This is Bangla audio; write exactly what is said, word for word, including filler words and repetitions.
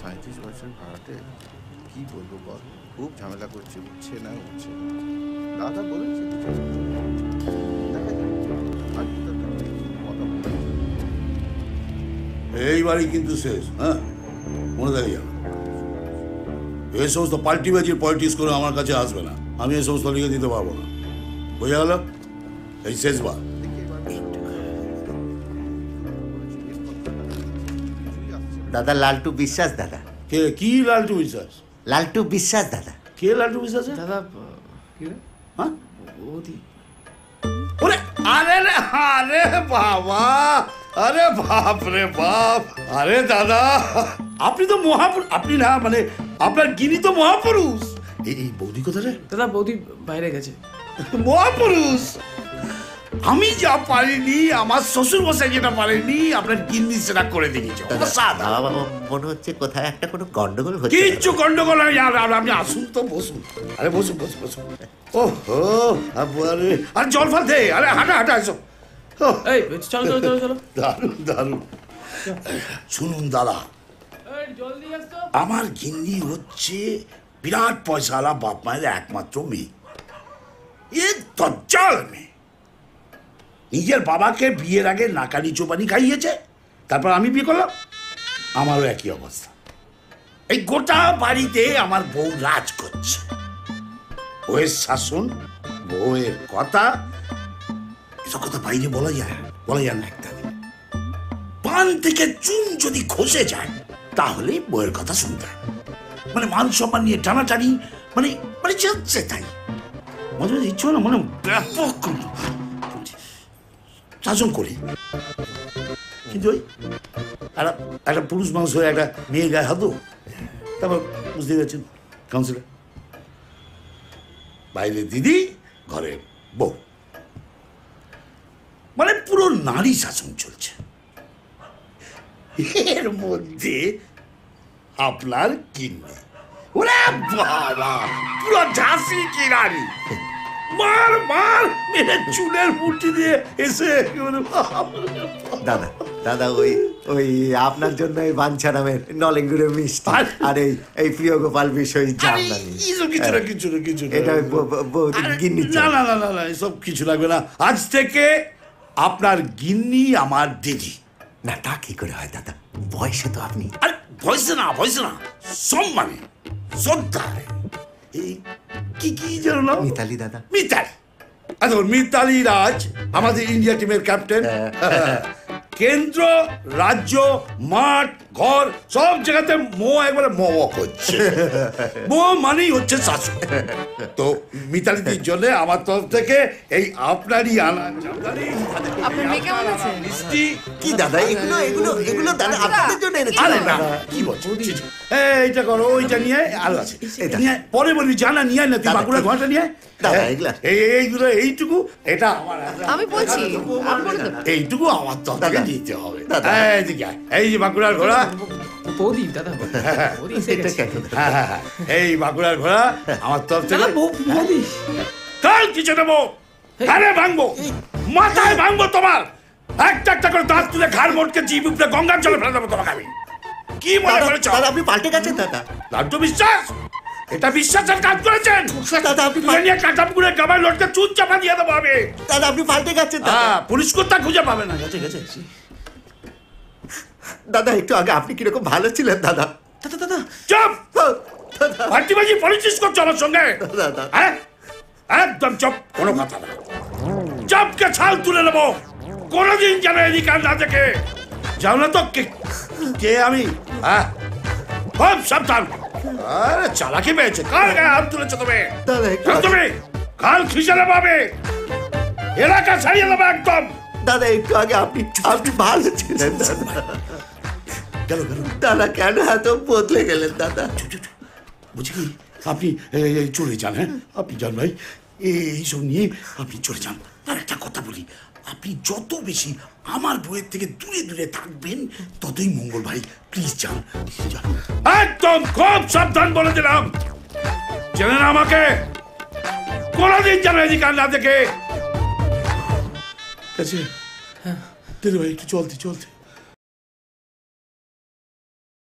সাঁত্রিশ বছর ভাড়াটে কি বলবো বল, খুব ঝামেলা করছে, উঠছে না উঠছে না। দাদা বলেছে এইবারই কিন্তু শেষ। হ্যাঁ, মনে থাকে এই সমস্ত পাল্টিবাজির পলিটিক্স করে আমার কাছে আসবে না। আমি এই সমস্ত লিখে দিতে পারবো না, বোঝা গেল? এই শেষবার। দাদা লালটু বিশ্বাস। দাদা কে? কি লালটু বিশ্বাস? লালটু বিশ্বাস দাদা। কে লালটু বিশ্বাস? দাদা কি রে? হ্যাঁ, ওদি। ওরে আরে রে, আরে বাবা, আরে বাপ রে বাপ, আরে দাদা আপনি তো মহাপুরুষ। আপনি না মানে আপনার গিনি তো মহাপুরুষ। এই বৌদি কোথায় রে? দাদা বৌদি বাইরে গেছে। মহাপুরুষ। আমি যা পারিনি, আমার শ্বশুর মশাই যেটা পারেনি, আপনার গিন্নি সেটা করে দেখিয়েছে। মনে হচ্ছে কোথায় একটা কোনো গন্ডগোল হচ্ছে। কিচ্ছু গন্ডগোল নেই। আপনি আসুন তো, বসুন। আরে বসুন বসুন বসুন। ওহো, আরে আর জল ফল দে। আরে হাঁটা হাঁটা এসো। এই চলো চলো চলো চলো। দারুণ দারুণ। শুনুন দাদা, জলদি আসতো। আমার গিন্নি হচ্ছে বিরাট পয়সাওয়ালা বাপ মায়ের একমাত্র মেয়ে। এ দজ্জাল মেয়ে। নিজের বাবাকে বিয়ের আগে নাকানি চোপানি খাইয়েছে, তারপর আমি বিয়ে করলাম, আমারও একই অবস্থা। এই গোটা বাড়িতে আমার বউ রাজ করছে। বউয়ের শাসন, বউয়ের কথা, এসব কথা বাইরে বলা যায় বলা যায় না। একটা পান থেকে চুন যদি খসে যায় তাহলে বউয়ের কথা শুনতে হয়। মানে মান সম্মান নিয়ে টানাটানি, মানে মানে যাচ্ছে তাই। মাঝে মাঝে ইচ্ছে না মানে ব্যাপক শাসন করি, কিন্তু ওই একটা একটা পুরুষ মানুষ হয়ে একটা মেয়ে গায়ে হাত, তারপর বুঝতে গেছেন কাউন্সিলর। বাইরে দিদি, ঘরে বউ, মানে পুরো নারী শাসন চলছে। এর মধ্যে আপনার গিন্নি, ওরে বাবা, পুরো ঝাঁসি কি রানী। মার মার মেরে চুলের মুঠি দিয়ে এসে। দাদা দাদা ওই ওই আপনার জন্য এই বাঞ্ছা নামের নলেঙ্গুরের মিষ্টি আর এই এই প্রিয় গোপাল বিষয় জামদানি। কিছু না কিছু না কিছু না, এটা গিন্নি। না না না না না, এসব কিছু লাগবে না। আজ থেকে আপনার গিন্নি আমার দিদি। না তা কি করে হয় দাদা, বয়সে তো আপনি। আরে বয়সে না বয়সে না, সম্মানে শ্রদ্ধায়। এই কি কি জানো না? মিতালি দাদা। মিতালি। আচ্ছা, মিতালি রাজ আমাদের ইন্ডিয়া টিমের ক্যাপ্টেন। কেন্দ্র, রাজ্য, মাঠ, ঘর সব জায়গাতে মো একবারে মো করছে। মো মানেই হচ্ছে শাসন। তো মিতালিদির জন্য আমার তরফ থেকে এই আপনারই আনা জামদানি, আপনার মেয়ে কেমন আছে? মিষ্টি। কি দাদা এগুলো এগুলো এগুলো দাদা আপনাদের জন্য এনেছি। আরে না, কি বলছো? এইটা করো, ওইটা নিয়ে আলো আছে, নিয়ে পরে বলবি জানা নিয়ে না, তুই বাঁকুড়া ঘরটা নিয়ে এইগুলো, এইটুকু এটা আমার, আমি বলছি এইটুকু আমার তো দিতে হবে। এই যে বাঁকুড়ার ঘোড়া, বৌদি দাদা, এই বাঁকুড়ার ঘোড়া আমার তরফ থেকে বৌদি। কাল কিছু দেবো, কানে ভাঙবো, মাথায় ভাঙবো তোমার, একটা একটা করে দাঁত তুলে ঘাড় মোটকে জিভ উপরে গঙ্গার জলে ফেলে দেবো তোমাকে আমি। কি মনে করেছ? আপনি পাল্টে গেছেন দাদা। লাড্ডু বিশ্বাস, এটা বিশ্বাসের কাজ করেছেন দাদা। আপনি নিয়ে কাটাপ করে গাবায় লটকে চুন চাপা দিয়ে দেবো আমি। দাদা আপনি পাল্টে গেছেন দাদা। পুলিশ কোথা খুঁজে পাবে না। গেছে গেছে দাদা একটু আগে আপনি কিরকম ভালো ছিলেন দাদা। দাদা দাদা চুপ, ফাটিবাজি পলিটিক্স করছো আমার সঙ্গে। হ্যাঁ একদম চুপ, কোনো কথা না। চপকে ছাল তুলে নেবো, কোনোদিন যেন এদিকে আর না দেখে। যাও না তো কে আমি। হ্যাঁ খুব সাবধান। আরে চালাকি পেয়েছে, কার গায়ে হাত তুলেছো তুমি? তুমি কাল খিসালে পাবে, এলাকা ছাড়িয়ে দেবো একদম। দাদা একটু আগে আপনি আপনি ভালো ছিলেন দাদা। গেল গেল দাদা কেন এত বদলে গেলেন দাদা? বুঝি কি আপনি চলে যান। হ্যাঁ আপনি যান ভাই, এইসব নিয়ে আপনি চলে যান। আর একটা কথা বলি, আপনি যত বেশি আমার বইয়ের থেকে দূরে দূরে থাকবেন ততই মঙ্গল ভাই। প্লিজ যান যান, একদম খুব সাবধান বলে দিলাম। চেনেন আমাকে, কোনদিন যেন এদিকে না দেখে। দিদি ভাই একটু চলতে চলতে